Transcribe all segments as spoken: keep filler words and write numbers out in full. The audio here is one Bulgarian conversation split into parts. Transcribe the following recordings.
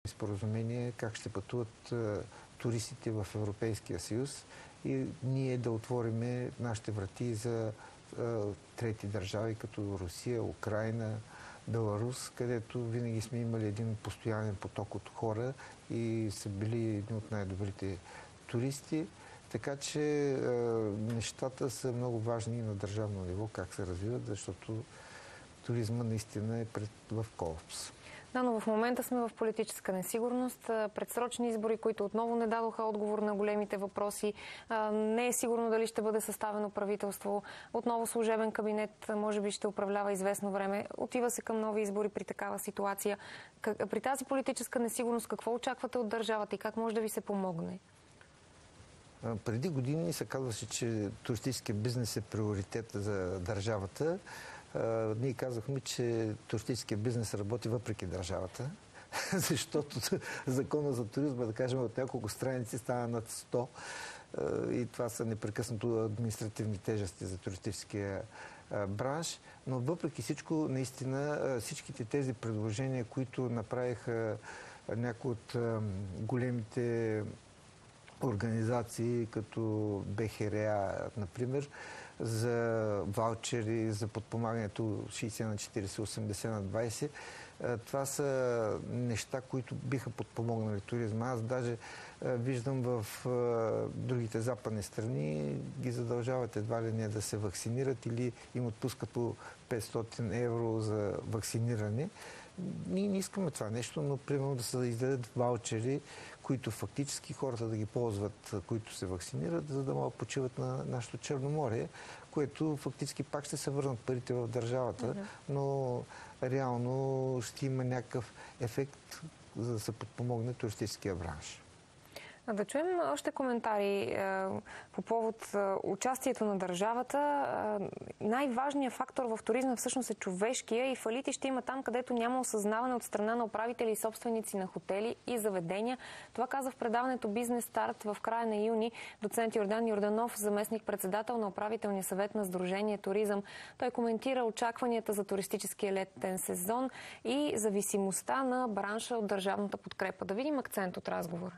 споразумение как ще пътуват а, туристите в Европейския съюз и ние да отвориме нашите врати за а, трети държави, като Русия, Украйна, Беларус, където винаги сме имали един постоянен поток от хора и са били едни от най-добрите туристи. Така че а, нещата са много важни на държавно ниво, как се развиват, защото туризма наистина е пред, в колапс. Да, но в момента сме в политическа несигурност, предсрочни избори, които отново не дадоха отговор на големите въпроси. Не е сигурно дали ще бъде съставено правителство. Отново служебен кабинет може би ще управлява известно време. Отива се към нови избори при такава ситуация. При тази политическа несигурност какво очаквате от държавата и как може да ви се помогне? Преди години се казваше, че туристическия бизнес е приоритет за държавата. Uh, ние казахме, че туристическия бизнес работи въпреки държавата, защото закона за туризма, да кажем, от няколко страници стана над сто uh, и това са непрекъснато административни тежести за туристическия uh, бранш. Но въпреки всичко, наистина, uh, всичките тези предложения, които направиха uh, някои от uh, големите организации, като БХРА, например, за ваучери, за подпомагането шейсет на четирийсет, осемдесет на двайсет. Това са неща, които биха подпомогнали туризма. Аз даже виждам в другите западни страни, ги задължават едва ли не да се вакцинират или им отпускат по петстотин евро за вакциниране. Ние не искаме това нещо, но примерно да се издадат ваучери, които фактически хората да ги ползват, които се вакцинират, за да могат да почиват на нашето Черноморие, което фактически пак ще се върнат парите в държавата, mm-hmm. но реално ще има някакъв ефект, за да се подпомогне туристическия бранш. Да чуем още коментари е, по повод е, участието на държавата. Е, най-важният фактор в туризма всъщност е човешкия и фалити ще има там, където няма осъзнаване от страна на управители и собственици на хотели и заведения. Това каза в предаването Бизнес Старт в края на юни доцент Йордан Йорданов, заместник-председател на управителния съвет на Сдружение Туризъм. Той коментира очакванията за туристическия летен сезон и зависимостта на бранша от държавната подкрепа. Да видим акцент от разговора.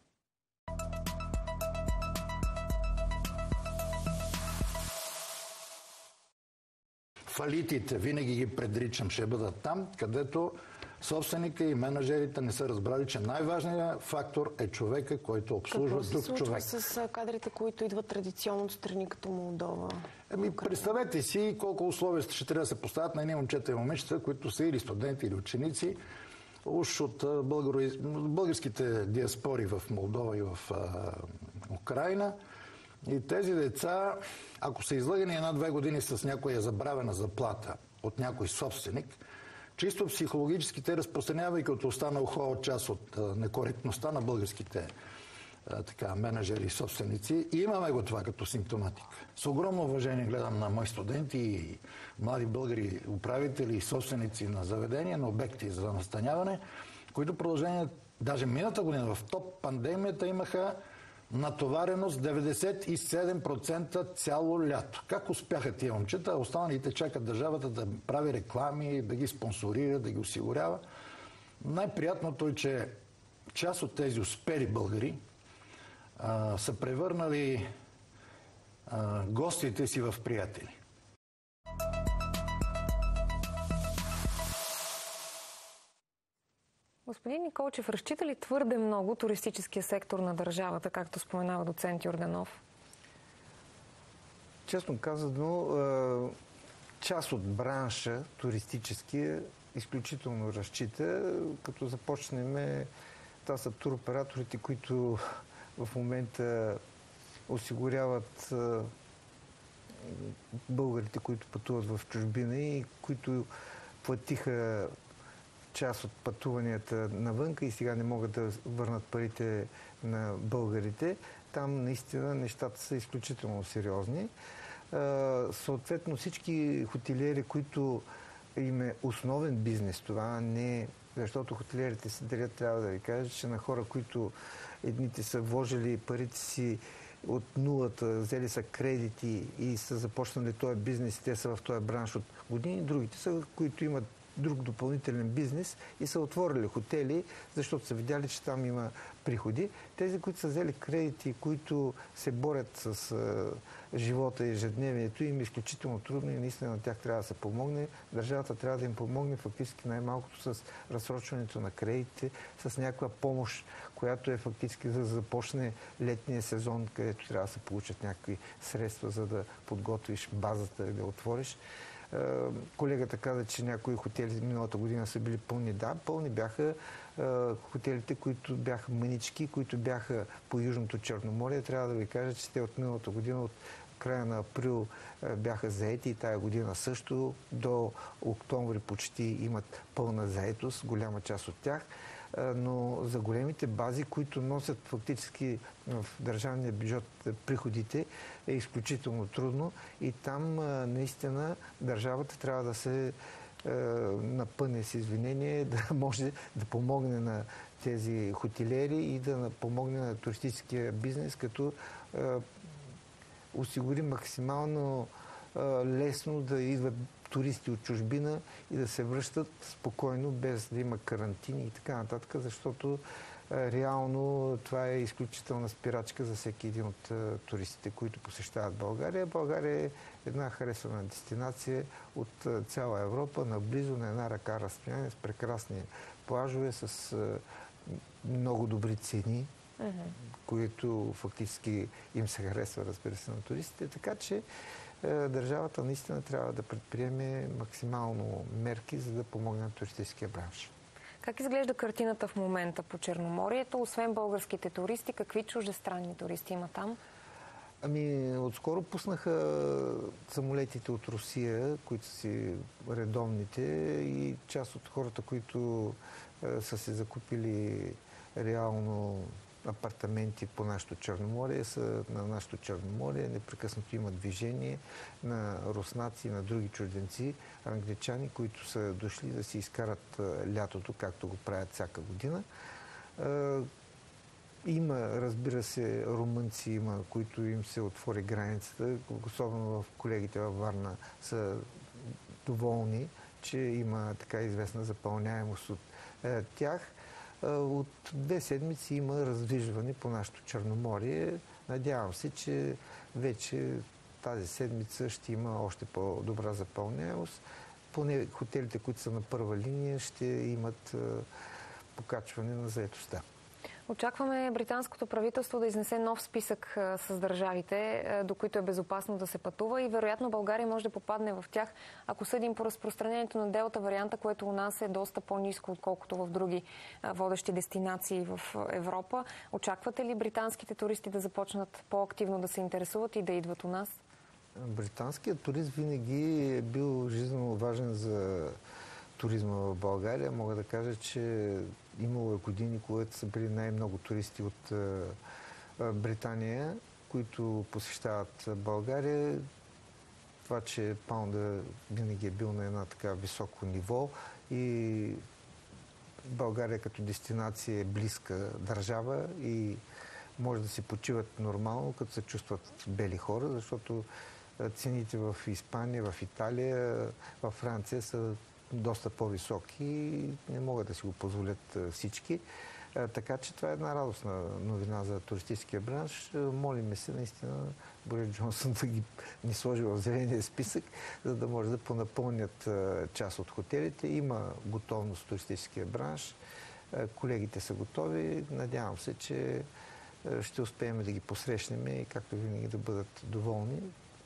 Фалитите, винаги ги предричам, ще бъдат там, където собственика и менеджерите не са разбрали, че най-важният фактор е човека, който обслужва друг човек. Какво се случва с кадрите, които идват традиционно от страни като Молдова? Ами, представете си колко условия ще трябва да се поставят на едни момчета и момичета, които са или студенти, или ученици, уж от българо... българските диаспори в Молдова и в а, Украйна. И тези деца, ако са излъгани една-две години с някоя забравена заплата от някой собственик, чисто психологически те, разпространявайки от останал хора част от а, некоректността на българските а, така, менеджери и собственици, и имаме го това като симптоматика. С огромно уважение гледам на мои студенти и млади българи управители и собственици на заведения, на обекти за настаняване, които продължение, даже миналата година в топ пандемията имаха натовареност деветдесет и седем процента цяло лято. Как успяха тия момчета? Останалите чакат държавата да прави реклами, да ги спонсорира, да ги осигурява. Най-приятното е, че част от тези успели българи а, са превърнали а, гостите си в приятели. Господин Николчев, разчита ли твърде много туристическия сектор на държавата, както споменава доцент Йорданов? Честно казано, част от бранша туристическия изключително разчита, като започнем, това са туроператорите, които в момента осигуряват българите, които пътуват в чужбина и които платиха част от пътуванията навънка и сега не могат да върнат парите на българите. Там наистина нещата са изключително сериозни. Съответно всички хотелиери, които им е основен бизнес, това не е, защото хотелиерите се делят, трябва да ви кажа, че на хора, които едните са вложили парите си от нулата, взели са кредити и са започнали този бизнес, те са в този бранш от години, другите са, които имат друг допълнителен бизнес и са отворили хотели, защото са видяли, че там има приходи. Тези, които са взели кредити, които се борят с а, живота и ежедневието, им е изключително трудно и наистина на тях трябва да се помогне. Държавата трябва да им помогне фактически най-малкото с разсрочването на кредитите, с някаква помощ, която е фактически за да започне летния сезон, където трябва да се получат някакви средства, за да подготвиш базата и да отвориш. Колегата каза, че някои хотели миналата година са били пълни. Да, пълни бяха хотелите, които бяха мънички, които бяха по Южното Черноморие. Трябва да ви кажа, че те от миналата година, от края на април бяха заети и тая година също. До октомври почти имат пълна заетост, голяма част от тях. Но за големите бази, които носят фактически в държавния бюджет приходите, е изключително трудно и там наистина държавата трябва да се напъне с извинение, да може да помогне на тези хотелиери и да помогне на туристическия бизнес, като осигури максимално лесно да идват туристи от чужбина и да се връщат спокойно, без да има карантини и така нататък, защото е, реално това е изключителна спирачка за всеки един от е, туристите, които посещават България. България е една харесвана дестинация от е, цяла Европа, наблизо на една ръка разстояние, с прекрасни плажове, с е, много добри цени, mm-hmm. които фактически им се харесва, разбира се, на туристите. Така че държавата наистина трябва да предприеме максимално мерки, за да помогне на туристическия бранш. Как изглежда картината в момента по Черноморието? Освен българските туристи, какви чуждестранни туристи има там? Ами, отскоро пуснаха самолетите от Русия, които си редовните, и част от хората, които е, са се закупили реално апартаменти по нашото Черноморие, са на нашото Черноморие. Непрекъснато има движение на руснаци и на други чужденци, англичани, които са дошли да си изкарат лятото, както го правят всяка година. Има, разбира се, румънци, има, които им се отвори границата, особено в колегите във Варна са доволни, че има така известна запълняемост от е, тях. От две седмици има раздвижване по нашото Черноморие. Надявам се, че вече тази седмица ще има още по-добра запълняемост. Поне хотелите, които са на първа линия, ще имат покачване на заетостта. Очакваме британското правителство да изнесе нов списък а, с държавите, а, до които е безопасно да се пътува и вероятно България може да попадне в тях, ако съдим по разпространението на делта варианта, което у нас е доста по-ниско, отколкото в други а, водещи дестинации в Европа. Очаквате ли британските туристи да започнат по-активно да се интересуват и да идват у нас? Британският турист винаги е бил жизненно важен за туризма в България. Мога да кажа, че имало е години, когато са били най-много туристи от е, Британия, които посещават България. Това, че паунда винаги е бил на една така високо ниво и България като дестинация е близка държава и може да се почиват нормално, като се чувстват бели хора, защото цените в Испания, в Италия, в Франция са доста по-високи и не могат да си го позволят всички. Така че това е една радостна новина за туристическия бранш. Молиме се наистина Борис Джонсън да ги ни сложи в зеления списък, за да може да понапълнят част от хотелите. Има готовност в туристическия бранш. Колегите са готови. Надявам се, че ще успеем да ги посрещнем и както винаги да бъдат доволни.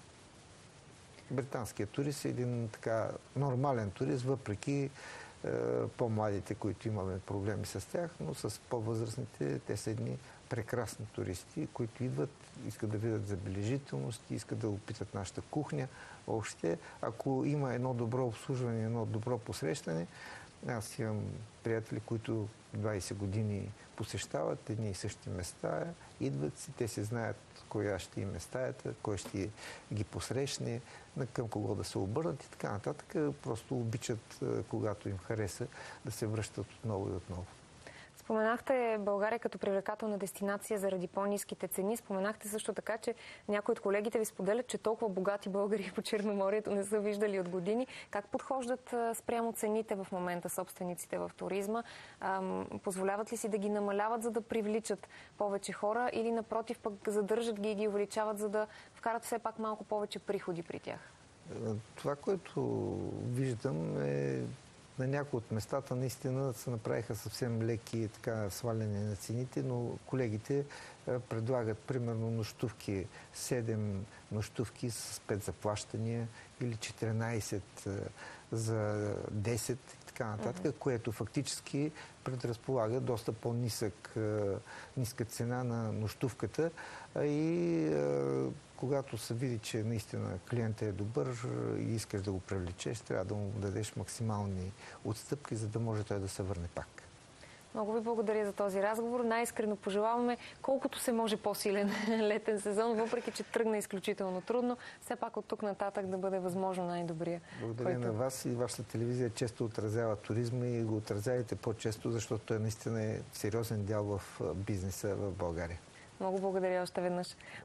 Британският турист е един така нормален турист, въпреки е, по-младите, които имаме проблеми с тях, но с по-възрастните те са едни прекрасни туристи, които идват, искат да видят забележителности, искат да опитат нашата кухня. Въобще, ако има едно добро обслужване, едно добро посрещане, аз имам приятели, които двайсет години посещават едни и същи места, идват си, те се знаят коя ще им е стаята, кой ще ги посрещне, към кого да се обърнат и така нататък. Просто обичат, когато им хареса, да се връщат отново и отново. Споменахте България като привлекателна дестинация заради по-ниските цени. Споменахте също така, че някои от колегите ви споделят, че толкова богати българи по Черноморието не са виждали от години. Как подхождат спрямо цените в момента собствениците в туризма? Позволяват ли си да ги намаляват, за да привличат повече хора, или напротив пък задържат ги и ги увеличават, за да вкарат все пак малко повече приходи при тях? Това, което виждам, е на някои от местата наистина се направиха съвсем леки така сваляне на цените, но колегите предлагат примерно нощувки, седем нощувки с пет заплащания или четиринайсет за десет и така нататък, mm-hmm. което фактически предразполага доста по-нисък ниска цена на нощувката и когато се види, че наистина клиентът е добър и искаш да го привлечеш, трябва да му дадеш максимални отстъпки, за да може той да се върне пак. Много ви благодаря за този разговор. Най-искрено пожелаваме колкото се може по-силен летен сезон, въпреки че тръгна изключително трудно, все пак от тук нататък да бъде възможно най-добрия. Благодаря който... на вас и вашата телевизия често отразява туризма и го отразявайте по-често, защото той наистина е сериозен дял в бизнеса в България. Много благодаря още веднъж.